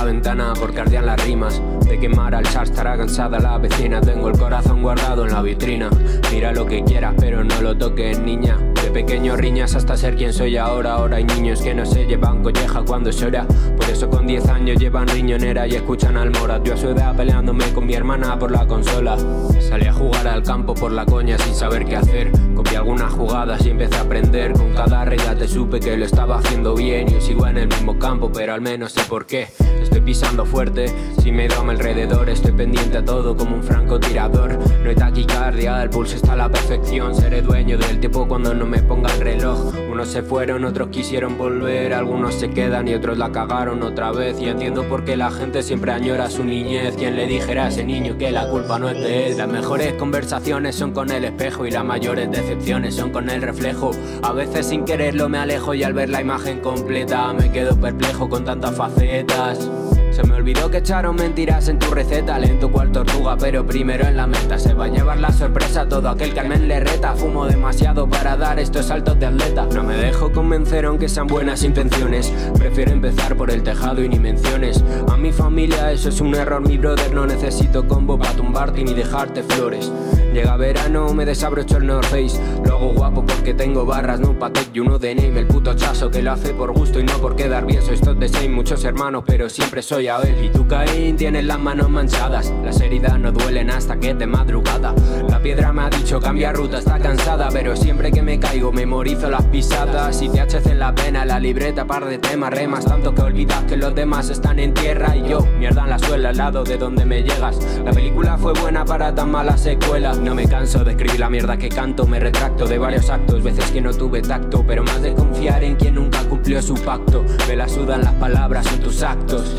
ventana porque ardían las rimas. De quemar al char estará cansada la vecina. Tengo el corazón guardado en la vitrina. Mira lo que quieras pero no lo toques, niña. De pequeño riñas hasta ser quien soy ahora. Ahora hay niños que no se llevan colleja cuando es hora. Por eso con 10 años llevan riñonera y escuchan al Morat. Yo a su edad peleándome con mi hermana por la consola. Salí a jugar al campo por la coña sin saber qué hacer. Copié algunas jugadas y empecé a aprender. Con cada regate supe que lo estaba haciendo bien. Yo sigo en el mismo campo pero al menos sé por qué. Estoy pisando fuerte, si me doy a mi alrededor. Estoy pendiente a todo como un francotirador. No hay taquicardia, el pulso está a la perfección. Seré dueño del tiempo cuando no me ponga el reloj. Unos se fueron, otros quisieron volver. Algunos se quedan y otros la cagaron otra vez. Y entiendo por qué la gente siempre añora su niñez. Quien le dijera a ese niño que la culpa no es de él. Las mejores conversaciones son con el espejo y las mayores decepciones son con el reflejo. A veces sin quererlo me alejo y al ver la imagen completa me quedo perplejo con tantas facetas. Se me olvidó que echaron mentiras en tu receta. Lento cual tortuga pero primero en la meta. Se va a llevar la sorpresa todo aquel que al men le reta. Fumo demasiado para dar estos saltos de atleta. No me dejo convencer aunque sean buenas intenciones. Prefiero empezar por el tejado y ni menciones a mi familia, eso es un error mi brother. No necesito combo para tumbarte ni dejarte flores. Llega verano, me desabrocho el North Face. Lo hago guapo porque tengo barras, no patek y uno de name. El puto chaso que lo hace por gusto y no por quedar bien. Soy top de same, muchos hermanos pero siempre soy a ver. Y tú Caín, tienes las manos manchadas. Las heridas no duelen hasta que es de madrugada. La piedra me ha dicho cambia ruta, está cansada. Pero siempre que me caigo memorizo las pisadas. Y te THC en la pena, la libreta, par de temas. Remas tanto que olvidas que los demás están en tierra. Y yo, mierda en la suela al lado de donde me llegas. La película fue buena para tan mala secuela. No me canso de escribir la mierda que canto. Me retracto de varios actos, veces que no tuve tacto. Pero más de confiar en quien nunca cumplió su pacto. Me la sudan las palabras, son tus actos.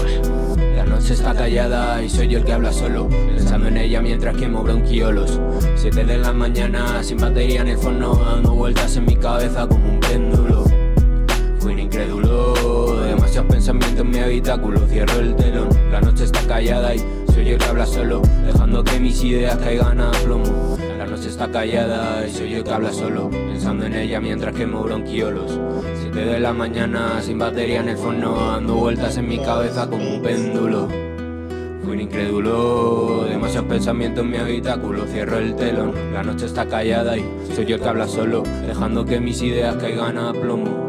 La noche está callada y soy yo el que habla solo, pensando en ella mientras quemo bronquiolos. 7 de la mañana sin batería en el fono, dando vueltas en mi cabeza como un péndulo. Fui un incrédulo, demasiados pensamientos en mi habitáculo. Cierro el telón, la noche está callada y soy yo el que habla solo, dejando que mis ideas caigan a plomo. La noche está callada y soy yo el que habla solo, pensando en ella mientras quemo bronquiolos. 7 de la mañana sin batería en el fono, dando vueltas en mi cabeza como un péndulo. Fui un incrédulo, demasiados pensamientos en mi habitáculo. Cierro el telón, la noche está callada y soy yo el que habla solo, dejando que mis ideas caigan a plomo.